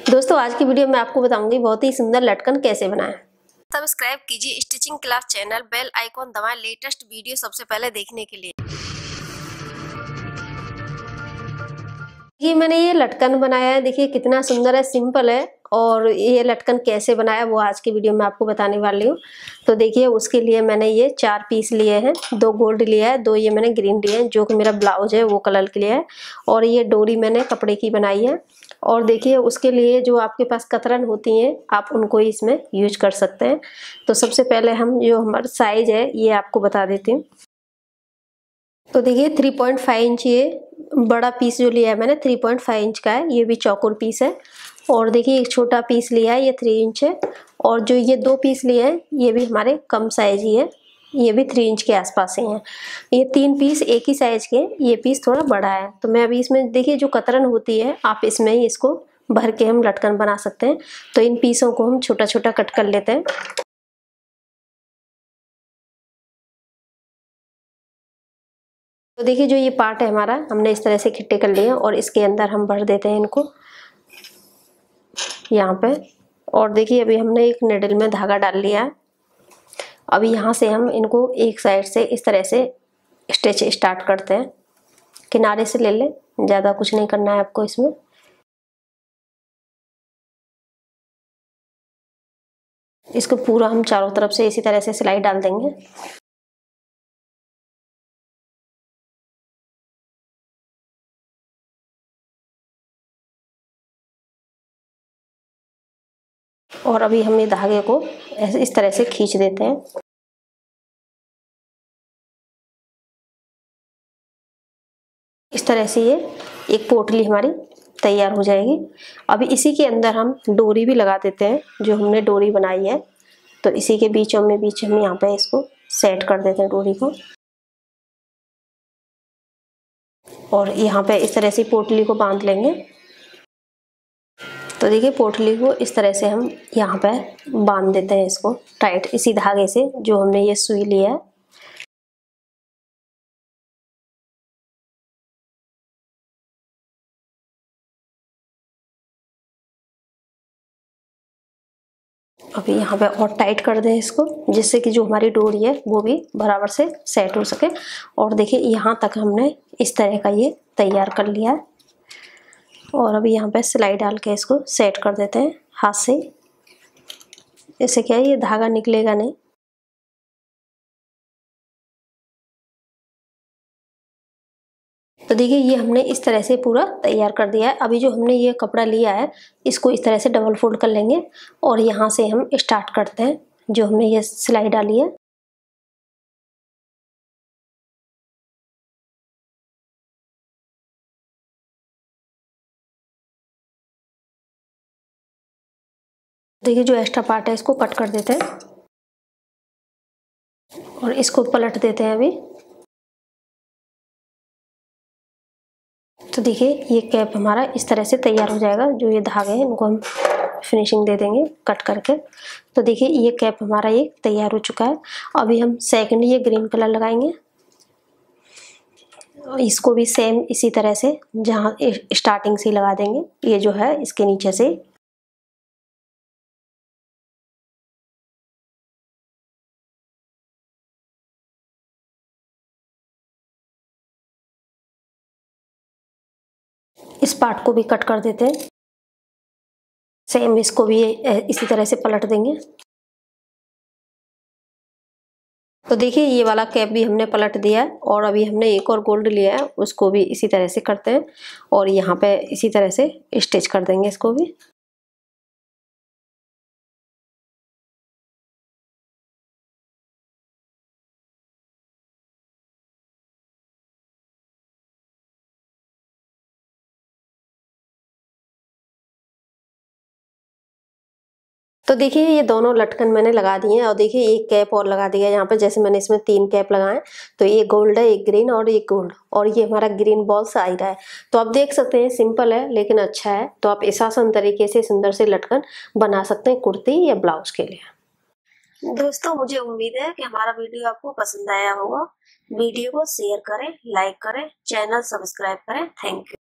दोस्तों आज की वीडियो में आपको बताऊंगी बहुत ही सुंदर लटकन कैसे बनाएं। सब्सक्राइब कीजिए stitching class channel, bell icon दबाएं लेटेस्ट वीडियो सबसे पहले देखने के लिए। ये मैंने ये लटकन बनाया है, देखिए कितना सुंदर है, सिंपल है। और ये लटकन कैसे बनाया वो आज की वीडियो में आपको बताने वाली हूँ। तो देखिए उसके लिए मैंने ये 4 पीस लिए हैं, 2 गोल्ड लिया है, 2 ये मैंने ग्रीन लिए हैं जो कि मेरा ब्लाउज है वो कलर के लिए है। और ये डोरी मैंने कपड़े की बनाई है। और देखिए उसके लिए जो आपके पास कतरन होती हैं आप उनको इसमें यूज कर सकते हैं। तो सबसे पहले हम जो हमारा साइज है ये आपको बता देती हूँ। तो देखिए 3.5 इंच ये बड़ा पीस जो लिया है मैंने 3.5 इंच का है, ये भी चौकोर पीस है। और देखिए एक छोटा पीस लिया है, ये 3 इंच है। और जो ये 2 पीस लिए हैं ये भी हमारे कम साइज ही है, ये भी 3 इंच के आसपास ही हैं। ये 3 पीस एक ही साइज के, ये पीस थोड़ा बड़ा है। तो मैं अभी इसमें देखिए जो कतरन होती है आप इसमें ही इसको भर के हम लटकन बना सकते हैं। तो इन पीसों को हम छोटा छोटा कट कर लेते हैं। तो देखिए जो ये पार्ट है हमारा हमने इस तरह से इकट्ठे कर लिए और इसके अंदर हम भर देते हैं इनको यहाँ पे। और देखिए अभी हमने एक निडल में धागा डाल लिया है। अभी यहाँ से हम इनको एक साइड से इस तरह से स्टिच स्टार्ट करते हैं। किनारे से ले लें, ज़्यादा कुछ नहीं करना है आपको इसमें। इसको पूरा हम चारों तरफ से इसी तरह से सिलाई डाल देंगे। और अभी हम ये धागे को इस तरह से खींच देते हैं। इस तरह से ये एक पोटली हमारी तैयार हो जाएगी। अभी इसी के अंदर हम डोरी भी लगा देते हैं, जो हमने डोरी बनाई है। तो इसी के बीच में हम यहाँ पे इसको सेट कर देते हैं डोरी को। और यहाँ पे इस तरह से पोटली को बांध लेंगे। तो देखिए पोटली को इस तरह से हम यहाँ पे बांध देते हैं इसको टाइट, इसी धागे से जो हमने ये सुई लिया है। अभी यहाँ पे और टाइट कर दें इसको, जिससे कि जो हमारी डोरी है वो भी बराबर से सेट हो सके। और देखिए यहाँ तक हमने इस तरह का ये तैयार कर लिया है। और अभी यहाँ पे सिलाई डाल के इसको सेट कर देते हैं हाथ से। इससे क्या है ये धागा निकलेगा नहीं। तो देखिए ये हमने इस तरह से पूरा तैयार कर दिया है। अभी जो हमने ये कपड़ा लिया है इसको इस तरह से डबल फोल्ड कर लेंगे और यहाँ से हम स्टार्ट करते हैं जो हमने ये सिलाई डाली है। देखिए जो एक्स्ट्रा पार्ट है इसको कट कर देते हैं और इसको पलट देते हैं अभी। तो देखिए ये कैप हमारा इस तरह से तैयार हो जाएगा। जो ये धागे हैं इनको हम फिनिशिंग दे देंगे कट करके। तो देखिए ये कैप हमारा ये तैयार हो चुका है। अभी हम सेकंड ये ग्रीन कलर लगाएंगे। इसको भी सेम इसी तरह से जहाँ स्टार्टिंग से लगा देंगे, ये जो है इसके नीचे से। इस पार्ट को भी कट कर देते हैं। सेम इसको भी इसी तरह से पलट देंगे। तो देखिए ये वाला कैप भी हमने पलट दिया है और अभी हमने एक और गोल्ड लिया है उसको भी इसी तरह से करते हैं और यहाँ पे इसी तरह से स्टिच कर देंगे इसको भी। तो देखिए ये दोनों लटकन मैंने लगा दिए हैं और देखिए एक कैप और लगा दिया है यहाँ पे। जैसे मैंने इसमें 3 कैप लगाए, तो एक गोल्ड है, एक ग्रीन और एक गोल्ड, और ये हमारा ग्रीन बॉल्स आ रहा है। तो आप देख सकते हैं सिंपल है लेकिन अच्छा है। तो आप इस आसान तरीके से सुंदर से लटकन बना सकते हैं कुर्ती या ब्लाउज के लिए। दोस्तों मुझे उम्मीद है कि हमारा वीडियो आपको पसंद आया होगा। वीडियो को शेयर करें, लाइक करें, चैनल सब्सक्राइब करें। Thank you.